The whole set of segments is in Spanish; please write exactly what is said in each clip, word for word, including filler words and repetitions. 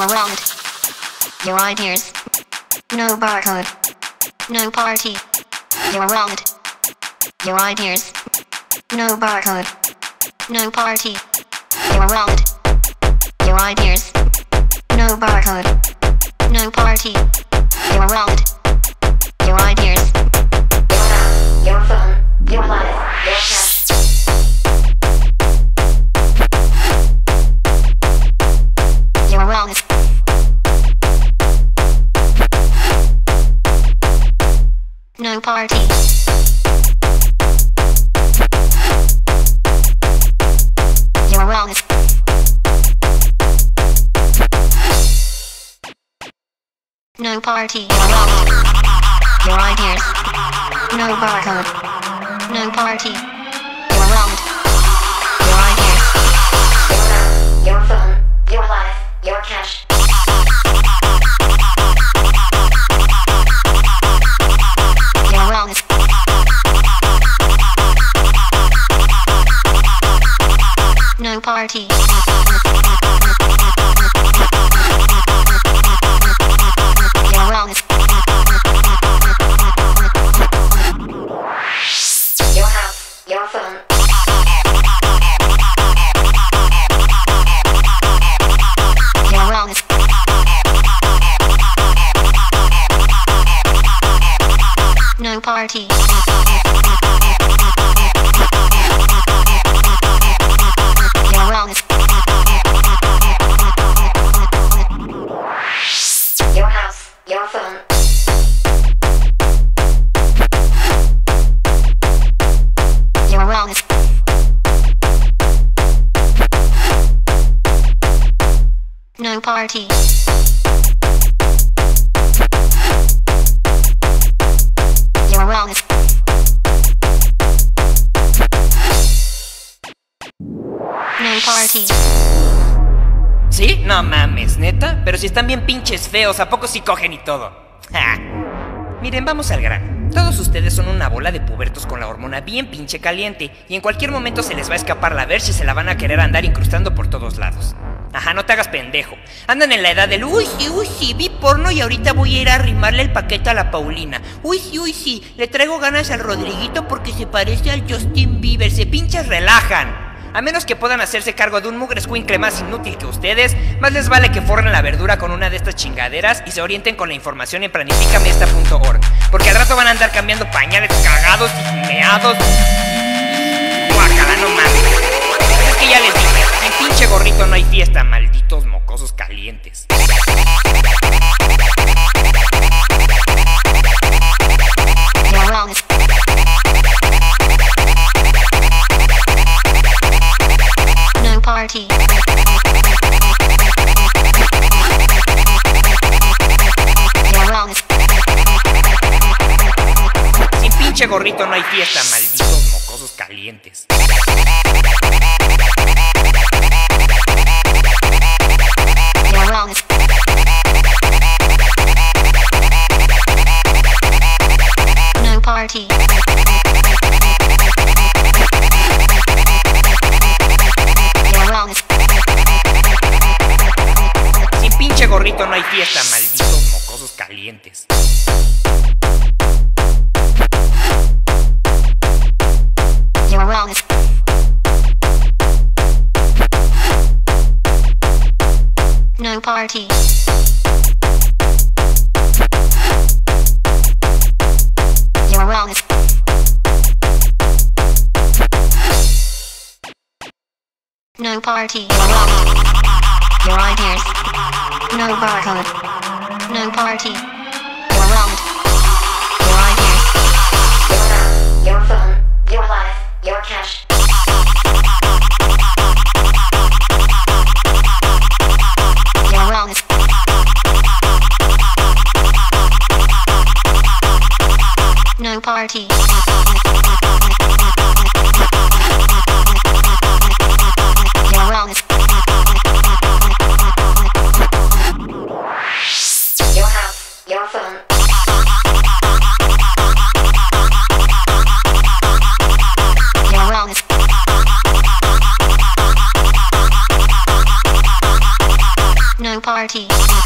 Your wallet. Your ideas. No barcode. No party. Your wallet. Your ideas. No barcode. No party. Your wallet. Your ideas. No barcode. No party. Your wallet. Your ideas. Your house. Your phone. Your life. Your cash. Your wallet. No party. Your wallet. No party. Your wallet. Your ideas. No barcode. No party. Your wallet. Your ideas. Your house. Your phone. Your life. Your cash. Your wallet. No party. Your wallet. Your house. Your phone. Your wallet. No party. Your wallet. Your house. Your phone. Your wallet. No party. Your wallet. No party. ¿Sí? No mames, ¿neta? Pero si están bien pinches feos, ¿a poco sí cogen y todo? ¡Ja! Miren, vamos al grano. Todos ustedes son una bola de pubertos con la hormona bien pinche caliente y en cualquier momento se les va a escapar la ver si se la van a querer andar incrustando por todos lados. Ajá, no te hagas pendejo. Andan en la edad del uy sí, uy sí, vi porno y ahorita voy a ir a arrimarle el paquete a la Paulina. Uy sí, uy sí, le traigo ganas al Rodriguito porque se parece al Justin Bieber. Se pinches relajan. A menos que puedan hacerse cargo de un mugre escuincle más inútil que ustedes, más les vale que forren la verdura con una de estas chingaderas y se orienten con la información en planificamesta punto org. Porque al rato van a andar cambiando pañales cagados y meados. Guácala, no mames. Es que ya les dije, en pinche gorrito no hay fiesta, malditos mocosos calientes. Your wallet. No party. Your wallet. Sin pinche gorrito no hay fiesta, malditos mocosos calientes. Your wallet. No party. Your wallet. Sin pinche gorrito no hay fiesta, malditos mocosos calientes. Your wallet. No party. Your wallet. No party. Your wallet. Your ideas. No barcode. No party. Your wallet. Your ideas. Your house. Your phone. Your life. Your cash. Your wallet. No party. Your wallet. Your house. Your phone. Your wallet. party.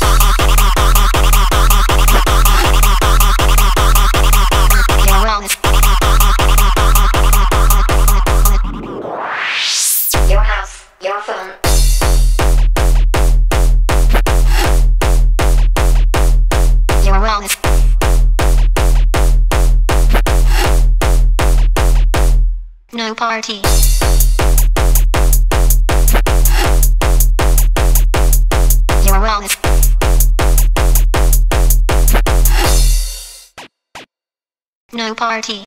Your wallet. Your house. Your phone. Your wallet. No party. Your wallet. No party.